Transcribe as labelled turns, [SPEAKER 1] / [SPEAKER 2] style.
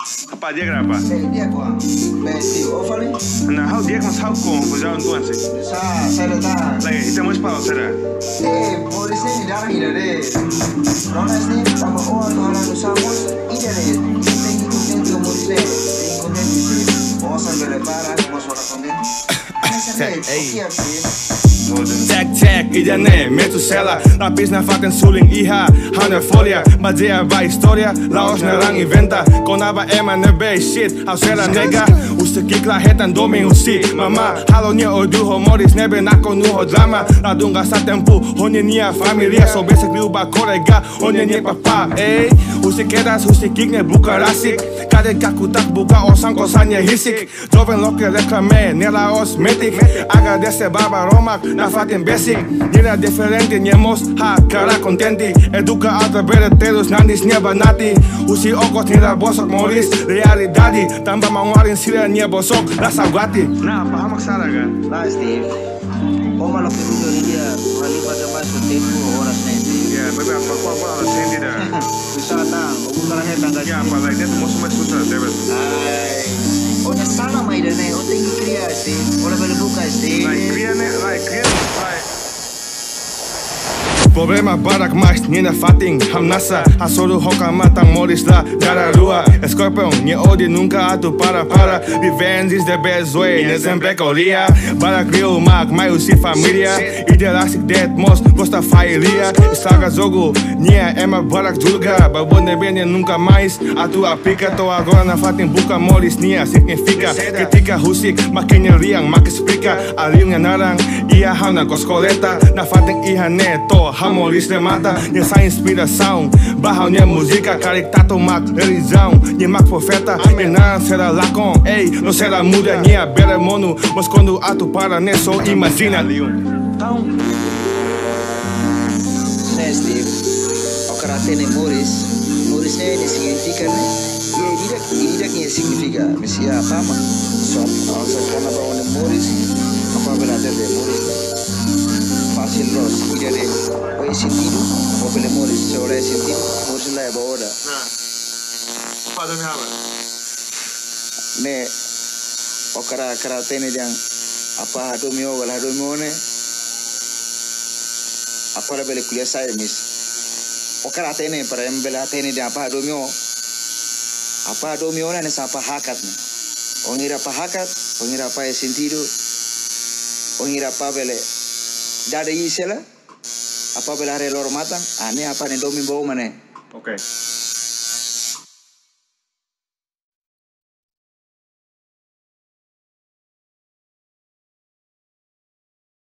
[SPEAKER 1] Apa dia kenapa?
[SPEAKER 2] Dia kuang. Besti, ovali.
[SPEAKER 1] Nah, how dia kan how kong kujawan tuan sih.
[SPEAKER 2] Saya datang.
[SPEAKER 1] Lagi, kita mau sepau saya.
[SPEAKER 2] Polisi ini darah ini deh. Rona ini sama orang orang usamos ini deh. Kita ikutin ke polisi. Ikutin sih. Mau sambil lebaran, mau suara konten.
[SPEAKER 3] Tag tag, idziane, metusela Lapis na faten suling iha Hana folia, badia va historia Laos na lang inventa Konaba ema na bay shit Hausera nega Uste kikla hetan domin usi Mama, halo nia oduho moris Nebe nako nuho drama Ladunga sa tempu Honye nia familia So besek liuba kolega Honye nia papa, ey Uste kedas, uste kikne buka rasik Kade kakutak buka osang kosanya hisik Joven loke reclame Nela osmetik Agradece baba romak Na fatin basic Nila diferente Niemos ha cara contenti Educa alta bereteros Nandis nieba nati Usi okos nila bosok moris Realidade Tamba manguarin sila nia bosok Rasa guati
[SPEAKER 1] Nah, paham maksara kan?
[SPEAKER 2] Lah Steve. Como lo que tú diría, Alifa de más tempo horas nende.
[SPEAKER 1] Ya, bebe apa apa ala sendi dah.
[SPEAKER 2] Wisata, o bukan hetan kan.
[SPEAKER 1] Ya, apa lagi dia tu mau susah debet.
[SPEAKER 2] Ai. Ona sana mai dene, o tengi kriya Steve. Ola bele buka Steve.
[SPEAKER 1] Like kriya, like.
[SPEAKER 3] Problema barak mais nina fating hamnasa Hasoru hoka matang moris la gararua Scorpion ni odi nunca atu para Revenge is the best way Nezembekoria Barak real mag mai usi familia Idealistic dead most gosta fairia Estraga jogo nia ema barak julga Babone bene nunca mais atu aplica To agora na fating buka moris nia significa Critica husik makinha riang mak explica Aliung narang ia hana coscoleta Na fating iha neto Hamoris le mata, nessa inspiração Barra minha música, carictato mak religião Nye mak profeta, não será lacon Ei, não será muda, minha bela mono Mas quando ato para, né, só imagina
[SPEAKER 2] Então, né Steve, o cara tem Moris né, ele significa né E ele que significa, Messia Pama Só, a sacana para onde Moris Apa belada de Moris Fácil Ross, ele é o sentido, o pele Moris, se ora sentido, Moris lá é boa hora.
[SPEAKER 1] Apa demi apa?
[SPEAKER 2] Ne, o cara tem yang apa hadomio wala hadomio ne, apa la bele kuliah saya mis. O cara tem para embela tem yang apa hadomio ne sapa hakat ne. Ongira apa hakat, ongira apa sentido, ongira apa bele Dada isela apa bela relor matang ane apa ne domin bawa mana
[SPEAKER 1] Okay.